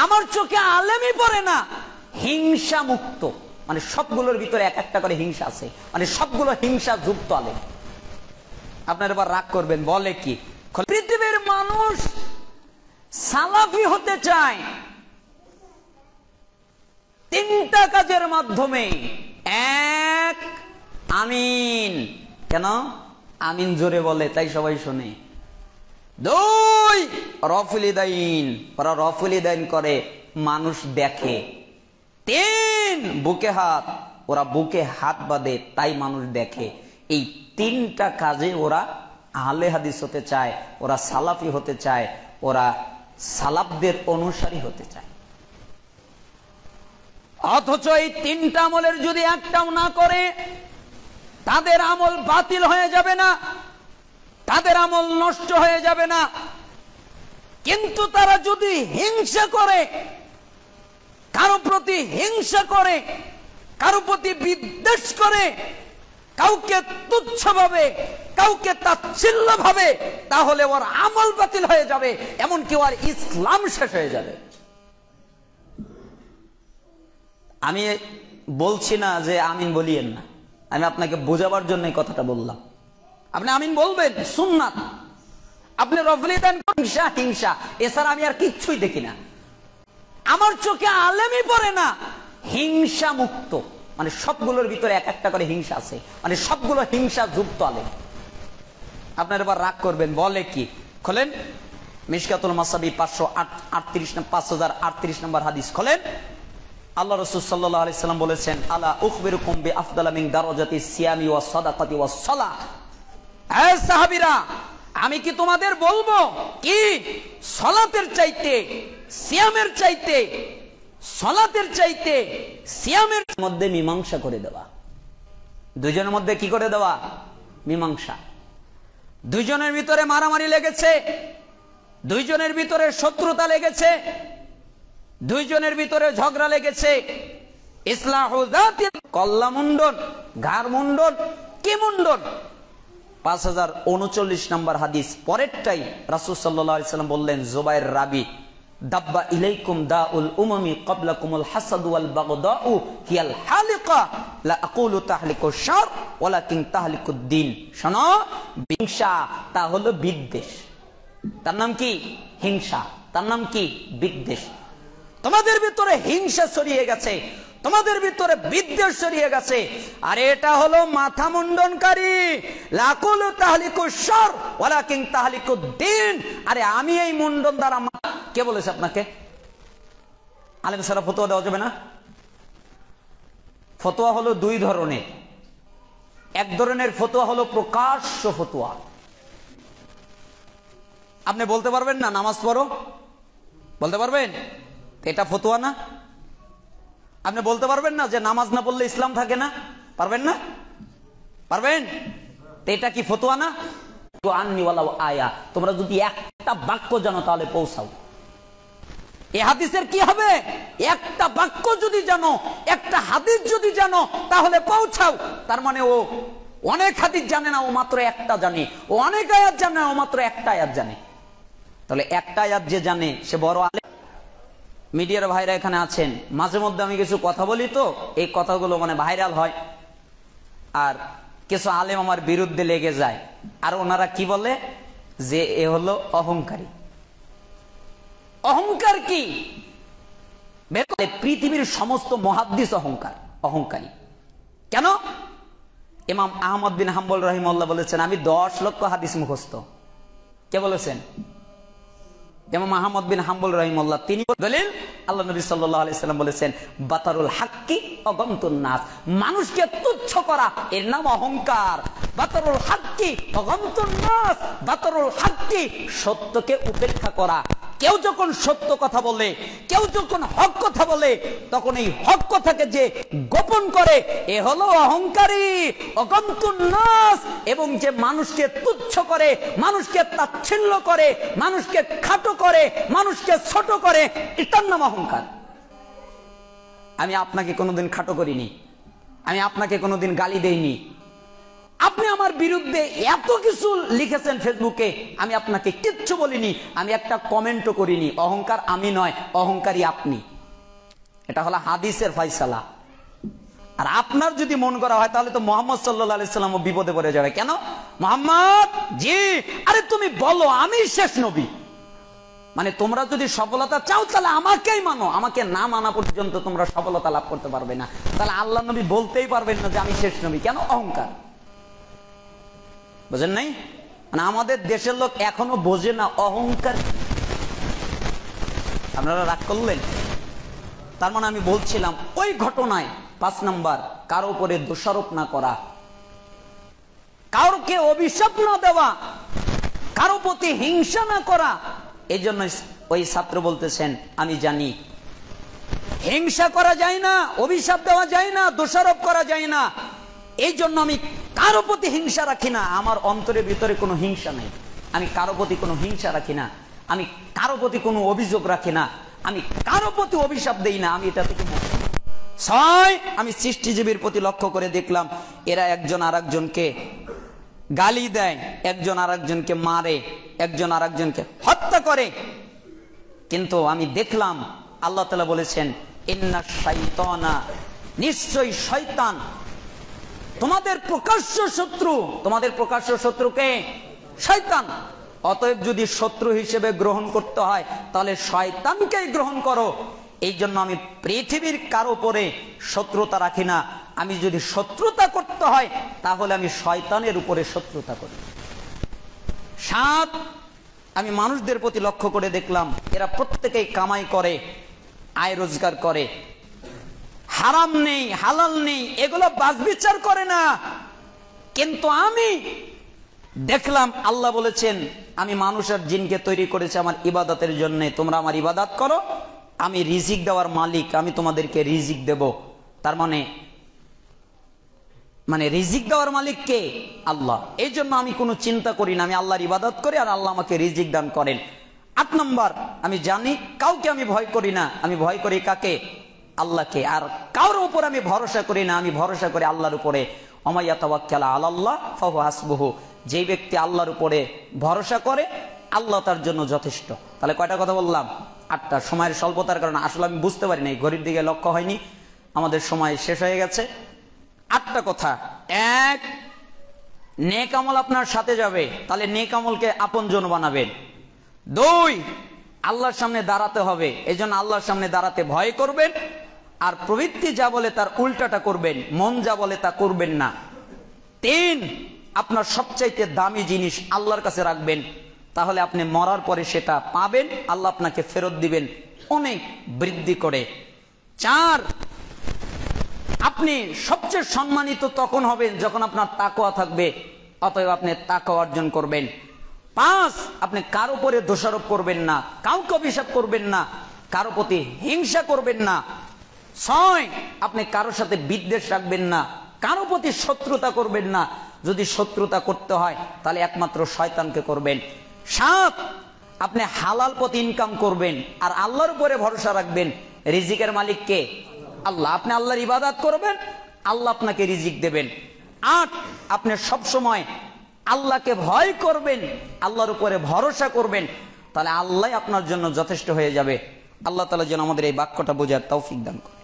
আমার চোখে আলেমই পড়ে না হিংসা মুক্ত, মানে সবগুলোর ভিতরে এক একটা করে হিংসা আছে, মানে সবগুলো হিংসা যুক্ত আলেম। আপনার এবার রাগ করবেন, বলে কি পৃথিবীর মানুষ সালাফি হতে চায় তিনটা কাজের মাধ্যমে। এক, আমিন, কেন আমিন জোরে বলে তাই সবাই শুনে। দুই, রফুলিদাইন, ওরা রফুলিদাইন করে মানুষ দেখে। তিন, বুকে হাত, ওরা বুকে হাত বাঁধে তাই মানুষ দেখে। এই তিনটা কাজে ওরা আহলে হাদিস হতে চায়, ওরা সালাফি হতে চায়, ওরা সালাফদের অনুসারী হতে চায়। অথচ এই তিনটা আমলের যদি একটাও না করে তাদের আমল বাতিল হয়ে যাবে না, তাদের আমল নষ্ট হয়ে যাবে না। কিন্তু তারা যদি হিংসা করে, কারো প্রতি হিংসা করে, কারো প্রতি বিদ্বেষ করে, কাউকে তুচ্ছ ভাবে, কাউকে তাচ্ছিল্য ভাবে, তাহলে ওর আমল বাতিল হয়ে যাবে, এমনকি ওর ইসলাম শেষ হয়ে যাবে। আমি বলছি না যে আমিন বলিয়েন না, আমি আপনাকে বোঝাবার জন্য এই কথাটা বললাম। আপনি আমিন বলবেন, সুন্নাত। আপনি রফলি দেন হিংসা হিংসা, এছাড়া আমি আর কিচ্ছুই দেখি না। আমার চোখে আলেমই পড়ে না হিংসা মুক্ত, মানে সবগুলোর ভিতরে এক একটা করে হিংসা আছে, মানে সবগুলো হিংসা যুক্ত আলেম। আপনার এবার রাগ করবেন, বলে কি খোলেন মিশকাতুল মাসাবি 5038 নম্বর হাদিস খোলেন। আল্লাহ রাসূল সাল্লাল্লাহু আলাইহি সাল্লাম বলেছেন, আলা উখবিরুকুম বিআফদালা মিন দারাজাতি সিয়ামি ওয়াস সাদাকাতি ওয়াস সালাহ। হে সাহাবীরা, আমি কি তোমাদের বলবো কি সালাতের চাইতে, সিয়ামের চাইতে, সালাতের চাইতে সিয়ামের মধ্যে মীমাংসা করে দেওয়া। দুইজনের মধ্যে কি করে দেওয়া? মীমাংসা। দুইজনের ভিতরে মারামারি লেগেছে, দুইজনের ভিতরে শত্রুতা লেগেছে, দুইজনের ভিতরে ঝগড়া লেগেছে। ইসলাহু যাতিল কল্লা মুন্ডন, ঘাড় মুন্ডন, কি মুন্ডন? 5039 নম্বর হাদিস পরেরটাই রাসূল সাল্লাল্লাহু আলাইহি সাল্লাম বললেন, জুবাইর রাবি, দাব্বা ইলাইকুম দাউল উমামি ক্বাবলাকুমুল হাসাদ ওয়াল বাগদাউ হিয়াল হালিকা লা আকুলু তাহলিকু শার ওয়ালাকিন তাহলিকুদ দ্বীন। শোনো, হিংসা তা হলো বিদ্বেষ। তার নাম কি? হিংসা। তার নাম কি? বিদ্বেষ। তোমাদের ভিতরে হিংসা ছড়িয়ে গেছে, তোমাদের ভিতরে বিদ্বেষ ছড়িয়ে গেছে, আর এটা হলো মাথা মুন্ডনকারী। লাকুলু তাহলিকুশ শার ওয়ালাকিন তাহলিকুদ দ্বীন। আরে আমি এই মুন্ডন দ্বারা, কে বলেছে আপনাকে? আলেম ছাড়া ফতোয়া দেওয়া যাবে না? ফতোয়া হলো দুই ধরনের। এক ধরনের ফতোয়া হলো প্রকাশ্য ফতোয়া। আপনি বলতে পারবেন না নামাজ পড়ো, বলতে পারবেন? এটা ফতোয়া না? আপনি বলতে পারবেন না যে নামাজ না পড়লে ইসলাম থাকে না? পারবেন না? পারবেন? এটা কি ফতোয়া না? আয়া, তোমরা যদি একটা বাক্য জানো তাহলে পৌঁছাও। এই হাদিসের কি হবে? একটা বাক্য যদি জানো, একটা হাদিস যদি জানো তাহলে পৌঁছাও। তার মানে ও অনেক হাদিস জানে না, ও মাত্র একটা জানে। ও অনেক আয়াত জানে না, ও মাত্র একটা আয়াত জানে। তাহলে একটা আয়াত যে জানে সে বড় আলেম। মিডিয়ার ভাইরা এখানে আছেন, মাঝে মধ্যে আমি কিছু কথা বলি, তো এই কথাগুলো মানে ভাইরাল হয়, আর কিছু আলেম আমার বিরুদ্ধে লেগে যায়। আর ওনারা কি বলে যে এ হলো অহংকারী। অহংকার কি? পৃথিবীর সমস্ত মুহাদ্দিস অহংকারী। কেন? ইমাম আহমদ বিন হাম্বল রাহিমাহুল্লাহ বলেছেন, আমি 10 লক্ষ হাদিস মুখস্থ। কে বলেছেন? ইমাম আহমদ বিন হাম্বল রাহিমাহুল্লাহ। তিনি দলিল, আল্লাহ নবী সাল্লাল্লাহু আলাইহি সাল্লাম বলেছেন, বাতারুল হাক্কি ওয়া গামতুন নাস। মানুষকে তুচ্ছ করা এর নাম অহংকার। বাতারুল হাক্কি ওয়া গামতুন নাস, বাতারুল হাক্কি সত্যকে উপেক্ষা করা। কেউ যখন সত্য কথা বলে, কেউ যখন হক কথা বলে, তখন এই হক কথাকে যে গোপন করে এ হলো অহংকারী। অগন্তুন নাস, এবং যে মানুষকে তুচ্ছ করে, মানুষকে তাচ্ছিল্য করে, মানুষকে খাটো করে, মানুষকে ছোট করে, এটার নাম অহংকার। আমি আপনাকে কোনোদিন খাটো করিনি, আমি আপনাকে কোনোদিন গালি দেইনি, আপনি আমার বিরুদ্ধে এত কিছু লিখেছেন ফেসবুকে, আমি আপনাকে কিচ্ছু বলিনি, আমি একটা কমেন্টও করিনি। অহংকার আমি নয়, অহংকারী আপনি। এটা হলো হাদিসের ফয়সালা। আর আপনার যদি মন করা হয় তাহলে তো মুহাম্মদ সাল্লাল্লাহু আলাইহি ওয়াসাল্লাম বিপদে পড়ে যাবে। কেন? মুহাম্মদ জি, আরে তুমি বলো আমি শেষ নবী। মানে তোমরা যদি সফলতা চাও তাহলে আমাকেই মানো, আমাকে না মানা পর্যন্ত তোমরা সফলতা লাভ করতে পারবে না। তাহলে আল্লাহ নবী বলতেই পারবেন না যে আমি শেষ নবী। কেন? অহংকার। বুঝেন নাই? মানে আমাদের দেশের লোক এখনো বোঝে না অহংকার। আপনারা রাগ করলেন? তার মানে আমি বলছিলাম ওই ঘটনায় 5 নাম্বার, কারো উপরে দোষারোপ না করা, কারোকে অভিশাপ না দেওয়া, কারো প্রতি হিংসা না করা। এই জন্য ওই ছাত্র বলতেছেন আমি জানি হিংসা করা যায় না, অভিশাপ দেওয়া যায় না, দোষারোপ করা যায় না। এই জন্য আমি কারো প্রতি হিংসা রাখি না। আমার অন্তরের ভিতরে কোনো হিংসা নেই। আমি কারো প্রতি কোনো হিংসা রাখি না, আমি কারো প্রতি কোনো অভিযোগ রাখি না, আমি কারো প্রতি অভিশাপ দেই না। আমি এটা থেকে 6, আমি সৃষ্টিজীবীর প্রতি লক্ষ্য করে দেখলাম এরা একজন আরেকজনকে গালি দেয়, একজন আরেকজনকে মারে, একজন আরেকজনকে হত্যা করে। কিন্তু আমি দেখলাম আল্লাহ তাআলা বলেছেন ইন্নাশ শাইতানা, নিশ্চয়ই শয়তান তোমাদের প্রকাশ্য শত্রু। তোমাদের প্রকাশ্য শত্রুকে শয়তান। অতএব যদি শত্রু হিসেবে গ্রহণ করতে হয় তাহলে শয়তানকেই গ্রহণ করো। এই জন্য আমি পৃথিবীর কারো উপরে শত্রুতা রাখি না। আমি যদি শত্রুতা করতে হয় তাহলে আমি শয়তানের উপরে শত্রুতা করি। 7, আমি মানুষদের প্রতি লক্ষ্য করে দেখলাম এরা প্রত্যেকেই কামাই করে, আয় রোজগার করে, হারাম নেই হালাল নেই এগুলো বাছবিচার করে না। কিন্তু আমি দেখলাম আল্লাহ বলেছেন আমি মানুষ আর জিনকে তৈরি করেছি আমার ইবাদতের জন্য, তোমরা আমার ইবাদত করো, আমি রিজিক দেওয়ার মালিক, আমি তোমাদেরকে রিজিক দেব। তার মানে রিজিক দেওয়ার মালিক কে? আল্লাহ। এই জন্য আমি কোনো চিন্তা করি না, আমি আল্লাহর ইবাদত করি আর আল্লাহ আমাকে রিজিক দান করেন। 8 নাম্বার, আমি জানি কাউকে আমি ভয় করি না, আমি ভয় করি কাকে? আল্লাহকে। আর কারোর উপর আমি ভরসা করি না, আমি ভরসা করি আল্লাহর উপরে। ওয়া ইয়াতাওয়াক্কালু আলাল্লাহ ফাহুয়া হাসবুহু। যে ব্যক্তি আল্লাহর উপরে ভরসা করে আল্লাহ তার জন্য যথেষ্ট। তাহলে কয়টা কথা বললাম? 8টা। সময়ের স্বল্পতার কারণে আসলে আমি বুঝতে পারি নাই, ঘড়ির দিকে লক্ষ্য হয়নি, আমাদের সময় শেষ হয়ে গেছে। 8টা কথা। 1, নেক আমল আপনার সাথে যাবে, তাহলে নেক আমলকে আপনজন বানাবেন। 2, আল্লাহর সামনে দাঁড়াতে হবে, এই জন্য আল্লাহর সামনে দাঁড়াতে ভয় করবেন। আর প্রবৃত্তি যা বলে তার উল্টাটা করবেন, মন যা বলে তা করবেন না। 3, আপনার সবচাইতে দামি জিনিস আল্লাহর কাছে রাখবেন, তাহলে আপনি মরার পরে সেটা পাবেন, আল্লাহ আপনাকে ফেরত দিবেন অনেক বৃদ্ধি করে। 4, আপনি সবচেয়ে সম্মানিত তখন হবেন যখন আপনার তাকওয়া থাকবে, অতএব আপনি তাকওয়া অর্জন করবেন। 5, আপনি কারো উপরে দোষারোপ করবেন না, কাউকে অভিশাপ করবেন না, কারো প্রতি হিংসা করবেন না। 6, আপনি কারোর সাথে বিদ্বেষ রাখবেন না, কারো প্রতি শত্রুতা করবেন না। যদি শত্রুতা করতে হয় তাহলে একমাত্র শয়তানকে করবেন। 7, আপনি হালাল পথে ইনকাম করবেন আর আল্লাহর উপরে ভরসা রাখবেন। রিজিকের মালিক কে? আল্লাহ। আপনি আল্লাহর ইবাদত করবেন, আল্লাহ আপনাকে রিজিক দেবেন। 8, আপনি সব সময় আল্লাহকে ভয় করবেন, আল্লাহর উপরে ভরসা করবেন, তাহলে আল্লাহ আপনার জন্য যথেষ্ট হয়ে যাবে। আল্লাহ তাআলা যেন আমাদের এই বাক্যটা বোঝার তৌফিক দান করেন।